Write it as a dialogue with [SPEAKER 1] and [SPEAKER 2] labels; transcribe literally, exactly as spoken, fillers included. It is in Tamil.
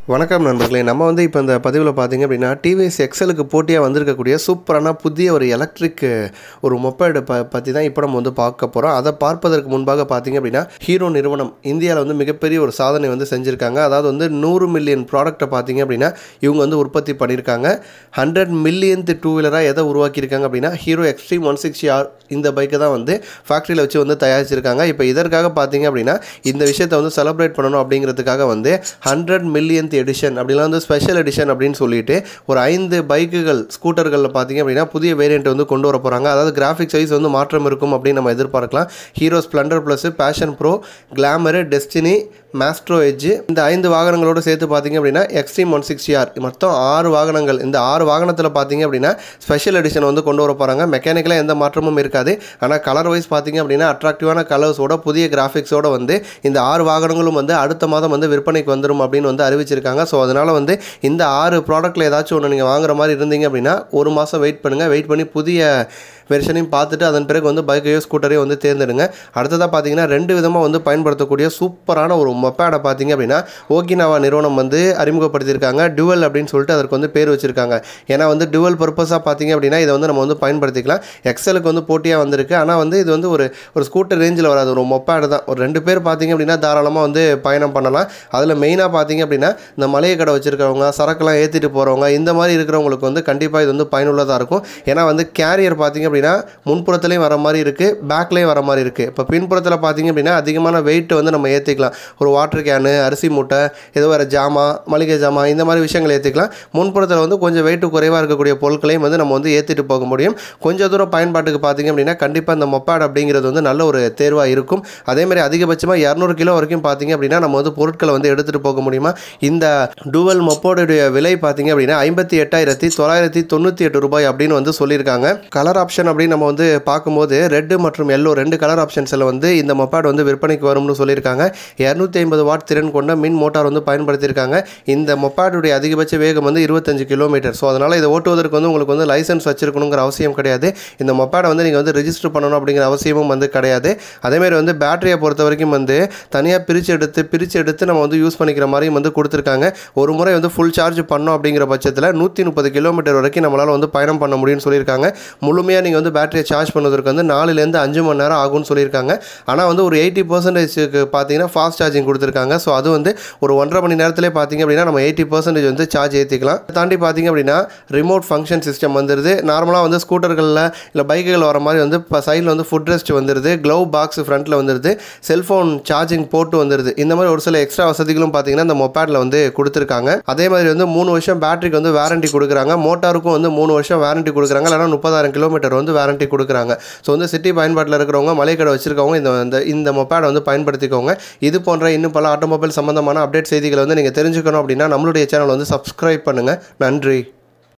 [SPEAKER 1] வணக்கம் நண்பர்களே. நம்ம வந்து இப்போ இந்த பதிவில் பார்த்தீங்க அப்படின்னா டிவிஎஸ் எக்ஸலுக்கு போட்டியாக வந்திருக்கக்கூடிய சூப்பரான புதிய ஒரு எலக்ட்ரிக் ஒரு மொபைடு ப பற்றி தான் இப்போ நம்ம வந்து பார்க்க போகிறோம். அதை பார்ப்பதற்கு முன்பாக பார்த்தீங்க அப்படின்னா ஹீரோ நிறுவனம் இந்தியாவில் வந்து மிகப்பெரிய ஒரு சாதனை வந்து செஞ்சுருக்காங்க. அதாவது வந்து நூறு மில்லியன் ப்ராடக்ட்டை பார்த்தீங்க அப்படின்னா இவங்க வந்து உற்பத்தி பண்ணியிருக்காங்க. ஹண்ட்ரட் மில்லியன்த் டூ வீலராக எதை உருவாக்கியிருக்காங்க அப்படின்னா Hero Xtreme one sixty R இந்த பைக்கை தான் வந்து ஃபேக்ட்ரியில் வச்சு வந்து தயாரிச்சிருக்காங்க. இப்போ இதற்காக பார்த்தீங்க அப்படின்னா இந்த விஷயத்தை வந்து செலிப்ரேட் பண்ணணும் அப்படிங்கிறதுக்காக வந்து ஹண்ட்ரட் மில்லியன்த் எடிஷன் அப்படிலாம் வந்து ஸ்பெஷல் எடிஷன் அப்படின்னு சொல்லிட்டு ஒரு ஐந்து பைக்குகள் ஸ்கூட்டர்களில் பார்த்தீங்க அப்படின்னா புதிய வேரியண்ட் வந்து கொண்டு வர போகிறாங்க. அதாவது கிராஃபிக் சைஸ் வந்து மாற்றம் இருக்கும் அப்படின்னு நம்ம எதிர்பார்க்கலாம். Hero Splendor Plus, Passion Pro, Glamour, Destini, Maestro Edge இந்த ஐந்து வாகனங்களோடு சேர்த்து பார்த்தீங்க அப்படின்னா எக்ஸ்ட்ரீம் ஒன் சிக்ஸ்டி ஆர் மொத்தம் ஆறு வாகனங்கள். இந்த ஆறு வாகனத்தில் பார்த்தீங்க அப்படின்னா ஸ்பெஷல் எடிஷன் வந்து கொண்டு வர போகிறாங்க. மெக்கானிக்கலாக எந்த மாற்றமும் இருக்காது. ஆனால் கலர் வைஸ் பார்த்தீங்க அப்படின்னா அட்ராக்டிவான கலர்ஸோட புதிய கிராஃபிக்ஸோடு வந்து இந்த ஆறு வாகனங்களும் வந்து அடுத்த மாதம் வந்து விற்பனைக்கு வந்துடும் அப்படின்னு வந்து அறிவிச்சிருக்காங்க. ஸோ அதனால் வந்து இந்த ஆறு ப்ராடக்ட்டில் ஏதாச்சும் ஒன்று நீங்கள் வாங்குற மாதிரி இருந்தீங்க அப்படின்னா ஒரு மாதம் வெயிட் பண்ணுங்கள். வெயிட் பண்ணி புதிய வெர்ஷனையும் பார்த்துட்டு அதன் பிறகு வந்து பைக்கையோ ஸ்கூட்டரையோ வந்து தேர்ந்தெடுங்க. அடுத்ததாக பார்த்தீங்கன்னா ரெண்டு விதமாக வந்து பயன்படுத்தக்கூடிய சூப்பரான ஒரு மொபேடை பார்த்தீங்க அப்படின்னா ஓகினாவா நிறுவனம் வந்து அறிமுகப்படுத்தியிருக்காங்க. டுவல் அப்படின்னு சொல்லிட்டு அதற்கு வந்து பேர் வச்சுருக்காங்க. ஏன்னா வந்து டுவல் பர்பஸாக பார்த்தீங்க அப்படின்னா இதை வந்து நம்ம வந்து பயன்படுத்திக்கலாம். எக்ஸலுக்கு வந்து போட்டியாக வந்திருக்கு. ஆனால் வந்து இது வந்து ஒரு ஒரு ஸ்கூட்டர் ரேஞ்சில் வராது, ஒரு மொபேடு தான். ஒரு ரெண்டு பேர் பார்த்தீங்க அப்படின்னா தாராளமாக வந்து பயணம் பண்ணலாம். அதில் மெயினாக பார்த்தீங்க அப்படின்னா இந்த மளிகை கடை வச்சுருக்கவங்க, சரக்குலாம் ஏற்றிட்டு போகிறவங்க, இந்த மாதிரி இருக்கிறவங்களுக்கு வந்து கண்டிப்பாக இது வந்து பயனுள்ளதாக இருக்கும். ஏன்னா வந்து கேரியர் பார்த்தீங்க அப்படின்னா முன்புறத்துலேயும் வர மாதிரி இருக்குது, பேக்லேயும் வர மாதிரி இருக்குது. இப்போ பின்புறத்தில் பார்த்தீங்க அப்படின்னா அதிகமான வெயிட் வந்து நம்ம ஏற்றிக்கலாம். ஒரு வாட்டர் கேனு, அரிசி மூட்டை, ஏதோ வேறு ஜாமா, மளிகை ஜாமா, இந்த மாதிரி விஷயங்கள் ஏற்றிக்கலாம். முன்புறத்தில் வந்து கொஞ்சம் வெயிட்டு குறைவாக இருக்கக்கூடிய பொருட்களையும் வந்து நம்ம வந்து ஏற்றிட்டு போக முடியும். கொஞ்சம் தூரம் பயன்பாட்டுக்கு பார்த்தீங்க அப்படின்னா கண்டிப்பாக இந்த மொபேட் அப்படிங்கிறது வந்து நல்ல ஒரு தேர்வாக இருக்கும். அதேமாதிரி அதிகபட்சமாக இரநூறு கிலோ வரைக்கும் பார்த்தீங்க அப்படின்னா நம்ம வந்து பொருட்களை வந்து எடுத்துகிட்டு போக முடியுமா. இந்த டுவல் மொபேடுடைய விலை பார்த்தீங்க அப்படின்னா ஐம்பத்தி எட்டாயிரத்தி தொள்ளாயிரத்தி தொண்ணூற்றி எட்டு ரூபாய் அப்படின்னு வந்து சொல்லியிருக்காங்க. கலர் ஆப்ஷன் அப்படின்னு நம்ம வந்து பார்க்கும்போது ரெட்டு மற்றும் எல்லோ ரெண்டு கலர் ஆப்ஷன்ஸில் வந்து இந்த மொபேட் வந்து விற்பனைக்கு வரும்னு சொல்லியிருக்காங்க. இரநூத்தி ஐம்பது வாட் திறன் கொண்ட மின் மோட்டார் வந்து பயன்படுத்தியிருக்காங்க. இந்த மொபேடுடைய அதிகபட்ச வேகம் வந்து இருபத்தஞ்சு கிலோமீட்டர். ஸோ அதனால் இதை ஓட்டுவதற்கு வந்து உங்களுக்கு வந்து லைசன்ஸ் வச்சிருக்கணுங்கிற அவசியம் கிடையாது. இந்த மொபேடை வந்து நீங்கள் வந்து ரெஜிஸ்டர் பண்ணணும் அப்படிங்கிற அவசியமும் வந்து கிடையாது. அதேமாதிரி வந்து பேட்டரியை பொறுத்த வரைக்கும் வந்து தனியாக பிரித்து எடுத்து பிரித்து எடுத்து நம்ம வந்து யூஸ் பண்ணிக்கிற மாதிரியும் வந்து கொடுத்துருக்காங்க. ஒரு முறை வந்து ஃபுல் சார்ஜ் பண்ணோம் அப்படிங்கிற பட்சத்தில் நூற்றி முப்பது கிலோமீட்டர் வரைக்கும் நம்மளால் வந்து பயணம் பண்ண முடியும்னு சொல்லியிருக்காங்க. முழுமையாக நீங்கள் வந்து பேட்டரியை சார்ஜ் பண்ணுவதற்கு வந்து நாலுலேருந்து அஞ்சு மணி நேரம் ஆகும்னு சொல்லியிருக்காங்க. ஆனால் வந்து ஒரு எயிட்டி பர்சன்டேஜுக்கு பார்த்தீங்கன்னா ஃபாஸ்ட் சார்ஜிங் கொடுத்துருக்காங்க. ஸோ அது வந்து ஒரு ஒன்றரை மணி நேரத்திலே பார்த்தீங்க அப்படின்னா நம்ம எயிட்டி பர்சன்டேஜ் வந்து சார்ஜ் ஏற்றிக்கலாம். தாண்டி பார்த்தீங்க அப்படின்னா ரிமோட் ஃபங்க்ஷன் சிஸ்டம் வந்துடுது. நார்மலாக வந்து ஸ்கூட்டர்களில் இல்லை பைக்குகள் வர மாதிரி வந்து இப்போ சைடில் வந்து ஃபுட் ரெஸ்ட் வந்துடுது. க்ளவ் பாக்ஸ் ஃப்ரண்ட்டில் வந்துடுது. செல்ஃபோன் சார்ஜிங் போட்டு வந்துடுது. இந்த மாதிரி ஒரு சில எக்ஸ்ட்ரா வசதிகளும் பார்த்தீங்கன்னா இந்த மொபேடில் வந்து கொடுத்துருக்காங்க. அதே மாதிரி வந்து மூணு வருஷம் பேட்டரிக்கு வந்து வாரண்டி கொடுக்குறாங்க. மோட்டாருக்கும் வந்து மூணு வருஷம் வாரண்டி கொடுக்குறாங்க. இல்லைனா முப்பதாயிரம் கிலோமீட்டர் வந்து வாரண்டி கொடுக்குறாங்க. ஸோ வந்து சிட்டி பயன்பாட்டில் இருக்கிறவங்க, மளிகை கடை வச்சுருக்கவங்க இந்த இந்த மொபேடை வந்து பயன்படுத்திக்கோங்க. இது போன்ற இன்னும் பல ஆட்டோமொபைல் சம்பந்தமான அப்டேட் செய்திகளை வந்து நீங்கள் தெரிஞ்சுக்கணும் அப்படின்னா நம்மளுடைய சேனல் வந்து சப்ஸ்கிரைப் பண்ணுங்கள். நன்றி.